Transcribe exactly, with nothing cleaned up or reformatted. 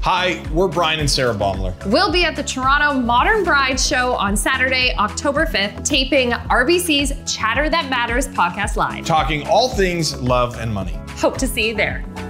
Hi, we're Brian and Sarah Baumler. We'll be at the Toronto Modern Bride Show on Saturday, October fifth, taping R B C's Chatter That Matters podcast live. Talking all things love and money. Hope to see you there.